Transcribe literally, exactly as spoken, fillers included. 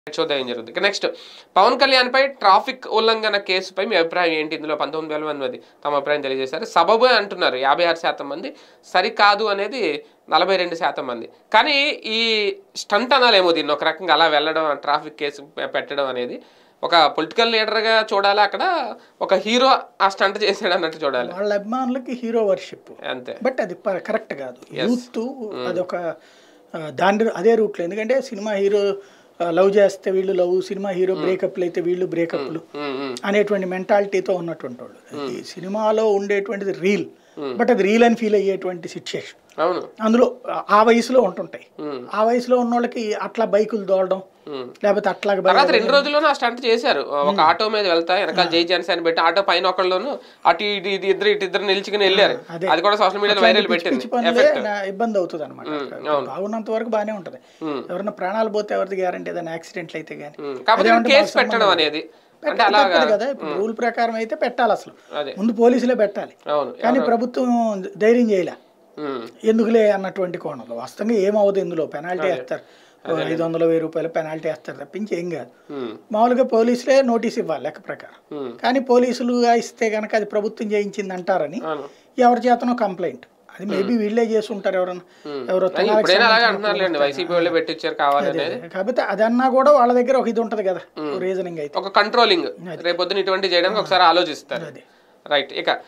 చూద్దాం జరుగుతుంది. నెక్స్ట్ పవన్ కళ్యాణ్ పై ట్రాఫిక్ ఉల్లంఘన కేసుపై మీ అభిప్రాయం ఏంటి? ఇందులో పంతొమ్మిది వేల మంది తమ అభిప్రాయం తెలియజేశారు. సబబు అంటున్నారు యాభై ఆరు శాతం మంది, సరికాదు అనేది నలభై రెండు శాతం మంది. కానీ ఈ స్టంట్ అనాలేమో దీన్ని ఒక రకంగా అలా వెళ్ళడం, ట్రాఫిక్ కేసు పెట్టడం అనేది ఒక పొలిటికల్ లీడర్గా చూడాలి, అక్కడ ఒక హీరో ఆ స్టంట్ చేసాడు అన్నట్టు చూడాలి. వాళ్ళ అభిమానులకి హీరో వర్షిప్ అంతే, బట్ అది కరెక్ట్ కాదు. యూత్ అదొక దాని అదే రూట్లో, ఎందుకంటే సినిమా హీరో లవ్ చేస్తే వీళ్ళు లవ్, సినిమా హీరో బ్రేకప్లు అయితే వీళ్ళు బ్రేకప్లు అనేటువంటి మెంటాలిటీతో ఉన్నటువంటి వాళ్ళు. ఈ సినిమాలో ఉండేటువంటిది రీల్, బట్ అది రీల్ అని ఫీల్ అయ్యేటువంటి సిచ్యుయేషన్ అందులో ఆ వయసులో ఉంటుంటాయి. ఆ వయసులో ఉన్న వాళ్ళకి అట్లా బైకులు దోడడం, లేకపోతే అట్లా రెండు రోజుల్లోనే ఆ స్టంట్ చేశారు. ఒక ఆటో మీద వెళ్తా వెనకాల జై జనసేన పెట్టి ఆటో పైన ఒకళ్ళలోను అటు ఇటు ఇద్దరు ఇటు ఇద్దరు నిలిచికుని వెళ్ళారు. అది కూడా సోషల్ మీడియాలో వైరల్ పెట్టింది. ఇబ్బంది అవుతుంది అనమాట. బాగున్నంత వరకు బాగానే ఉంటది. ఎవరైనా ప్రాణాలు పోతే ఎవరిది గ్యారంటీ, ఏదైనా యాక్సిడెంట్లు అయితే కానీ. కేసు పెట్టడం అనేది కదా ఇప్పుడు రూల్ ప్రకారం అయితే పెట్టాలి, అసలు ముందు పోలీసులే పెట్టాలి. కానీ ప్రభుత్వం ధైర్యం చేయలే, ఎందుకులే అన్నటువంటి కోణంలో. వాస్తవంగా ఏమవుతుంది, ఇందులో పెనాల్టీ వేస్తారు, ఐదు వందల వెయ్యి రూపాయలు పెనాల్టీ వేస్తారు తప్పించి ఏం కాదు. మామూలుగా పోలీసులే నోటీస్ ఇవ్వాలి లెక్క ప్రకారం. కానీ పోలీసులుగా ఇస్తే కనుక అది ప్రభుత్వం చేయించింది అంటారని ఎవరి చేతనో కంప్లైంట్, అది మేబీ వీళ్ళే చేసి ఉంటారు, ఎవరన్నా ఎవరో. కాకపోతే అదన్నా కూడా వాళ్ళ దగ్గర ఒక ఇది ఉంటది కదా, రీజనింగ్ అయితే ఒక కంట్రోలింగ్ రేపొద్దున ఇటువంటి చేయడానికి ఒకసారి ఆలోచిస్తారు. రైట్. ఇక